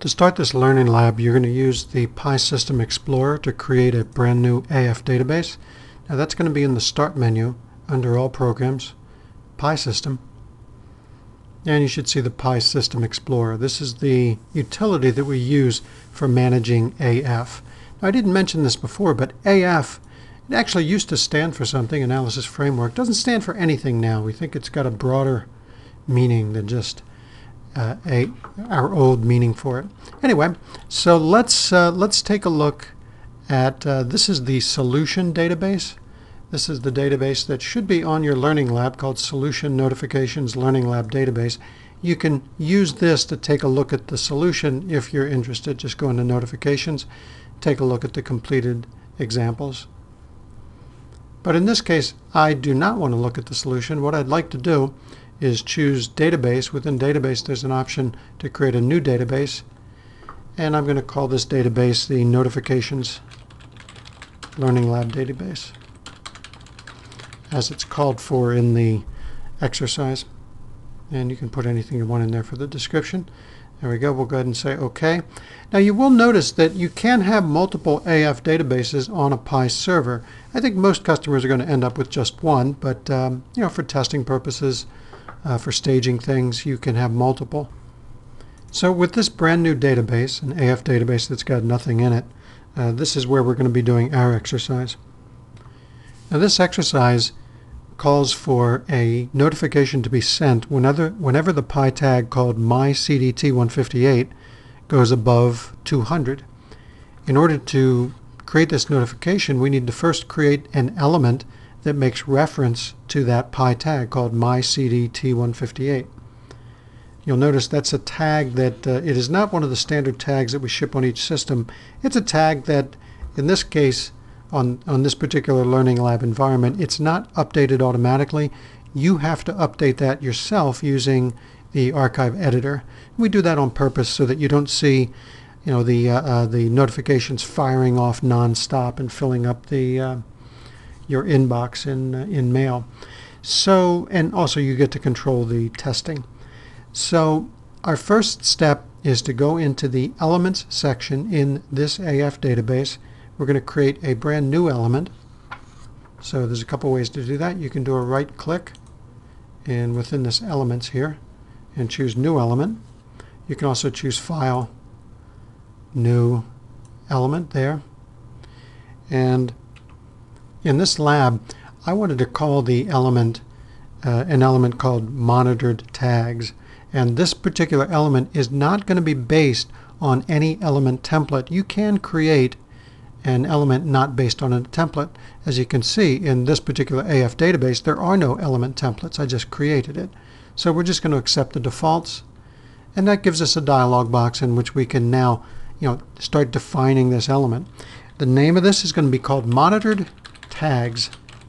To start this learning lab, you're going to use the Pi System Explorer to create a brand new AF database. Now that's going to be in the Start menu under All Programs, Pi System, and you should see the Pi System Explorer. This is the utility that we use for managing AF. Now, I didn't mention this before, but AF, it actually used to stand for something, Analysis Framework. It doesn't stand for anything now. We think it's got a broader meaning than just our old meaning for it. Anyway, so let's take a look at this is the solution database. This is the database that should be on your learning lab called Solution Notifications Learning Lab Database. You can use this to take a look at the solution if you're interested. Just go into Notifications, take a look at the completed examples. But in this case, I do not want to look at the solution. What I'd like to do is choose Database. Within Database, there's an option to create a new database. And I'm going to call this database the Notifications Learning Lab Database, as it's called for in the exercise. And you can put anything you want in there for the description. There we go. We'll go ahead and say OK. Now you will notice that you can have multiple AF databases on a Pi server. I think most customers are going to end up with just one, but you know, for testing purposes, for staging things, you can have multiple. So with this brand new database, an AF database that's got nothing in it, this is where we're going to be doing our exercise. Now this exercise calls for a notification to be sent whenever the Pi tag called myCDT158 goes above 200. In order to create this notification, we need to first create an element that makes reference to that Pi tag called myCDT158. You'll notice that's a tag that it is not one of the standard tags that we ship on each system. It's a tag that, in this case, on this particular learning lab environment, it's not updated automatically. You have to update that yourself using the archive editor. We do that on purpose so that you don't see, you know, the notifications firing off nonstop and filling up the your inbox in mail. So, and also you get to control the testing. So our first step is to go into the Elements section in this AF database. We're going to create a brand new element. So there's a couple ways to do that. You can do a right click and within this Elements here and choose New Element. You can also choose File, New Element there. And in this lab, I wanted to call the element an element called Monitored Tags. And this particular element is not going to be based on any element template. You can create an element not based on a template. As you can see, in this particular AF database, there are no element templates. I just created it. So we're just going to accept the defaults. And that gives us a dialog box in which we can now, you know, start defining this element. The name of this is going to be called Monitored Tags,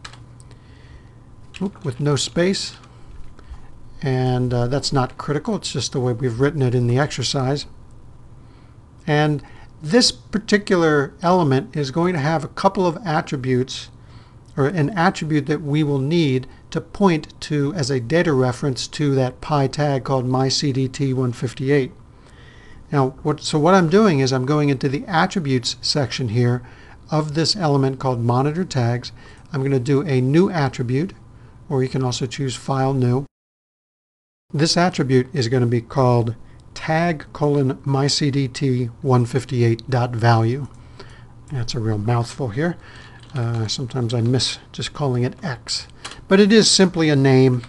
with no space, and that's not critical. It's just the way we've written it in the exercise. And this particular element is going to have a couple of attributes, or an attribute that we will need to point to as a data reference to that Pi tag called myCDT158. Now, what I'm doing is I'm going into the Attributes section here of this element called Monitor Tags. I'm going to do a new attribute, or you can also choose File, New. This attribute is going to be called tag:myCDT158.value. That's a real mouthful here. Sometimes I miss just calling it X. But it is simply a name,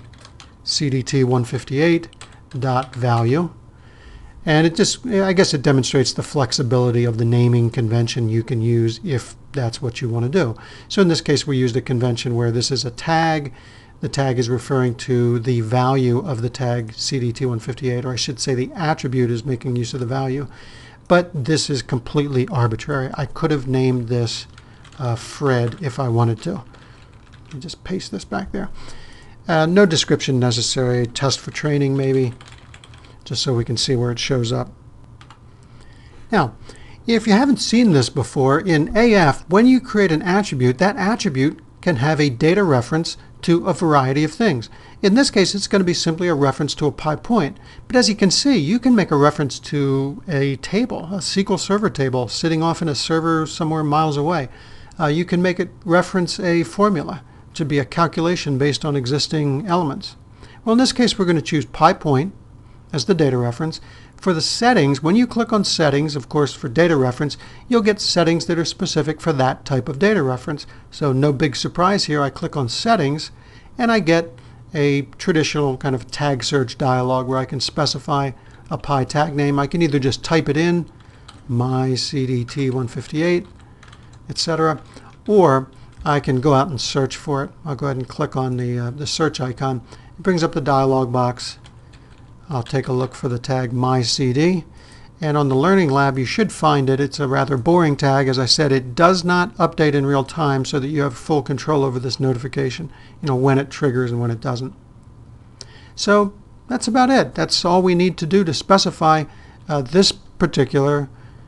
CDT158.value. And it just, I guess it demonstrates the flexibility of the naming convention you can use if that's what you want to do. So in this case, we used a convention where this is a tag. The tag is referring to the value of the tag CDT158, or I should say the attribute is making use of the value. But this is completely arbitrary. I could have named this Fred if I wanted to. Let me just paste this back there. No description necessary. Test for training maybe, just so we can see where it shows up. Now, if you haven't seen this before, in AF, when you create an attribute, that attribute can have a data reference to a variety of things. In this case, it's going to be simply a reference to a pi point. But as you can see, you can make a reference to a table, a SQL Server table sitting off in a server somewhere miles away. You can make it reference a formula, which would be a calculation based on existing elements. Well, in this case, we're going to choose pi point as the data reference. For the settings, when you click on settings, of course, for data reference, you'll get settings that are specific for that type of data reference. So no big surprise here. I click on settings and I get a traditional kind of tag search dialog where I can specify a pi tag name. I can either just type it in, my CDT158, etc., or I can go out and search for it. I'll go ahead and click on the search icon. It brings up the dialog box. I'll take a look for the tag myCD, and on the Learning Lab you should find it. It's a rather boring tag. As I said, it does not update in real time so that you have full control over this notification, when it triggers and when it doesn't. So that's about it. That's all we need to do to specify this particular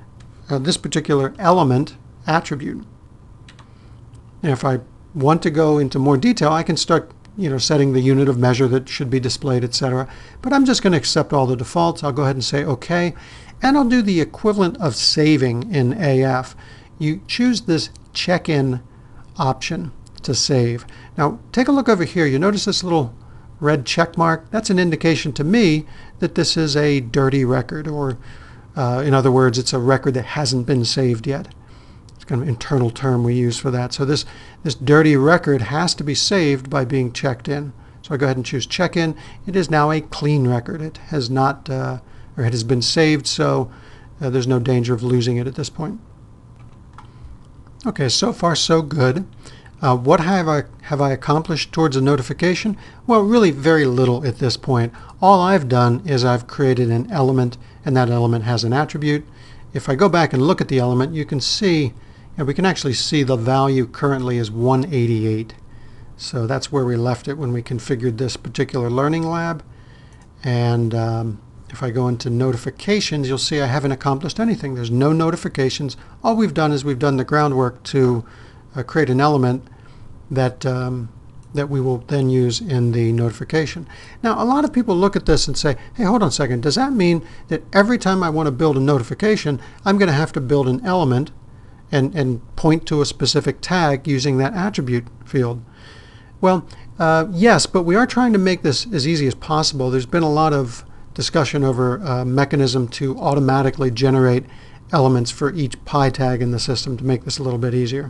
element attribute. And if I want to go into more detail, I can start setting the unit of measure that should be displayed, etc. But I'm just going to accept all the defaults. I'll go ahead and say OK. And I'll do the equivalent of saving in AF. You choose this check-in option to save. Now, take a look over here. You notice this little red check mark? That's an indication to me that this is a dirty record, or in other words, it's a record that hasn't been saved yet. Kind of internal term we use for that. So this dirty record has to be saved by being checked in. So I go ahead and choose check in. It is now a clean record. It has not, or it has been saved, so there's no danger of losing it at this point. Okay, so far so good. What have I accomplished towards a notification? Well, really very little at this point. All I've done is I've created an element, and that element has an attribute. If I go back and look at the element, you can see, and we can actually see the value currently is 188. So that's where we left it when we configured this particular Learning Lab. And if I go into notifications, you'll see I haven't accomplished anything. There's no notifications. All we've done is we've done the groundwork to create an element that that we will then use in the notification. Now, a lot of people look at this and say, hey, hold on a second. Does that mean that every time I want to build a notification, I'm going to have to build an element and point to a specific tag using that attribute field? Well, yes, but we are trying to make this as easy as possible. There's been a lot of discussion over a mechanism to automatically generate elements for each pi tag in the system to make this a little bit easier.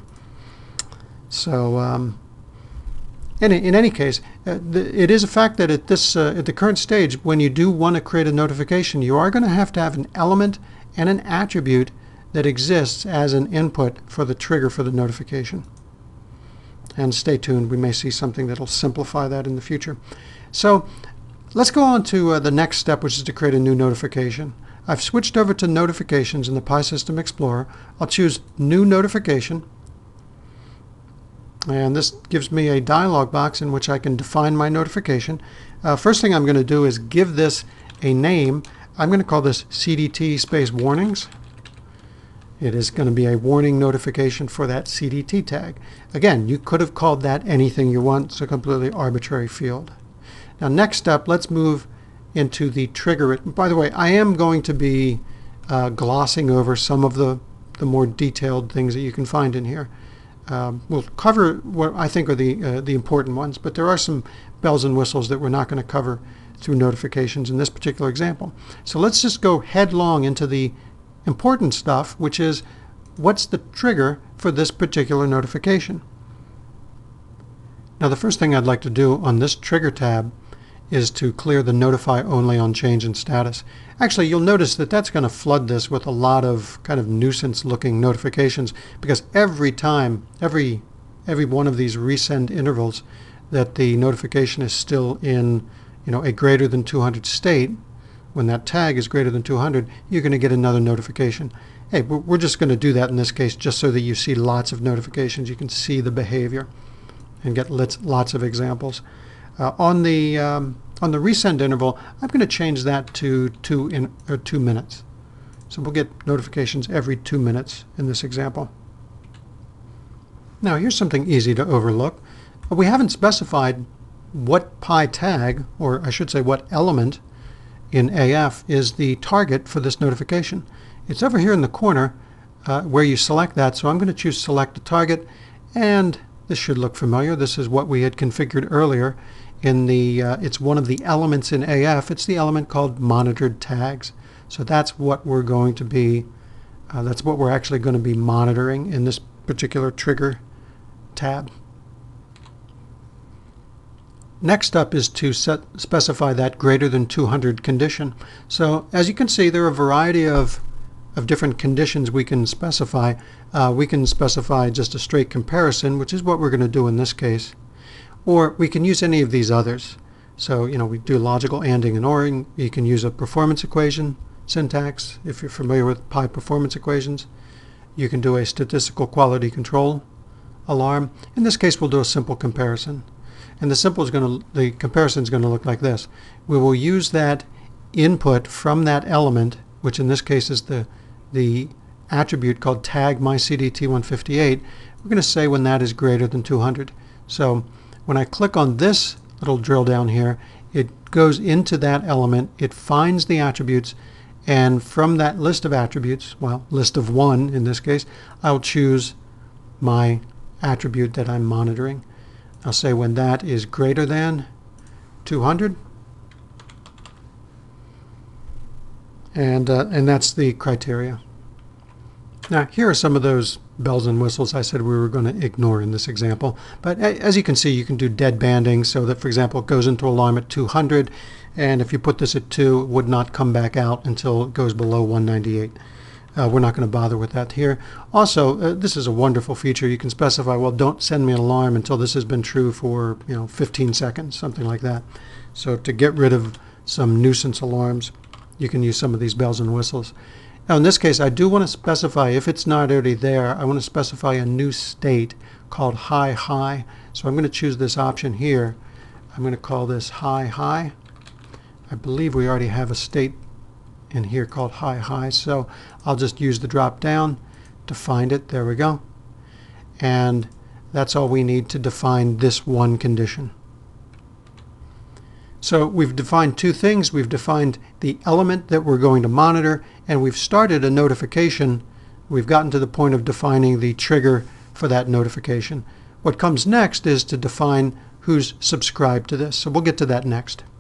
So in any case, it is a fact that at the current stage, when you do want to create a notification, you are going to have an element and an attribute that exists as an input for the trigger for the notification. And stay tuned, we may see something that will simplify that in the future. So let's go on to the next step, which is to create a new notification. I've switched over to notifications in the Pi System Explorer. I'll choose New Notification. And this gives me a dialog box in which I can define my notification. First thing I'm going to do is give this a name. I'm going to call this CDT space warnings. It is going to be a warning notification for that CDT tag. Again, you could have called that anything you want. It's a completely arbitrary field. Now, next up, let's move into the trigger. By the way, I am going to be glossing over some of the more detailed things that you can find in here. We'll cover what I think are the important ones, but there are some bells and whistles that we're not going to cover through notifications in this particular example. So let's just go headlong into the important stuff, which is what's the trigger for this particular notification. Now, the first thing I'd like to do on this trigger tab is to clear the notify only on change in status. Actually, you'll notice that that's going to flood this with a lot of kind of nuisance looking notifications, because every time, every one of these resend intervals that the notification is still in a greater than 200 state, when that tag is greater than 200, you're going to get another notification. Hey, we're just going to do that in this case just so that you see lots of notifications. You can see the behavior and get lots of examples. On the resend interval, I'm going to change that to 2 minutes. So we'll get notifications every 2 minutes in this example. Now, here's something easy to overlook. But we haven't specified what pi tag, or I should say what element in AF is the target for this notification. It's over here in the corner where you select that, so I'm going to choose select a target, and this should look familiar. This is what we had configured earlier in the, it's one of the elements in AF. It's the element called monitored tags. So that's what we're going to be, that's what we're actually going to be monitoring in this particular trigger tab. Next up is to specify that greater than 200 condition. So as you can see, there are a variety of different conditions we can specify. We can specify just a straight comparison, which is what we're going to do in this case. Or we can use any of these others. So, we do logical ANDing and ORing. You can use a performance equation syntax if you're familiar with pi performance equations. You can do a statistical quality control alarm. In this case, we'll do a simple comparison. And the comparison is going to look like this. We will use that input from that element, which in this case is the attribute called tag myCDT158. We're going to say when that is greater than 200. So when I click on this little drill down here, it goes into that element, it finds the attributes, and from that list of attributes, well, list of 1 in this case, I'll choose my attribute that I'm monitoring. I'll say when that is greater than 200, and that's the criteria. Now here are some of those bells and whistles I said we were going to ignore in this example. But as you can see, you can do dead banding so that, for example, it goes into alarm at 200, and if you put this at 2, it would not come back out until it goes below 198. We're not going to bother with that here. Also, this is a wonderful feature. You can specify, well, don't send me an alarm until this has been true for 15 seconds, something like that. So to get rid of some nuisance alarms, you can use some of these bells and whistles. Now in this case, I do want to specify, if it's not already there, I want to specify a new state called high high. So I'm going to choose this option here. I'm going to call this high high. I believe we already have a state in here called high high, so I'll just use the drop down to find it. There we go. And that's all we need to define this one condition. So we've defined two things. We've defined the element that we're going to monitor, and we've started a notification. We've gotten to the point of defining the trigger for that notification. What comes next is to define who's subscribed to this. So we'll get to that next.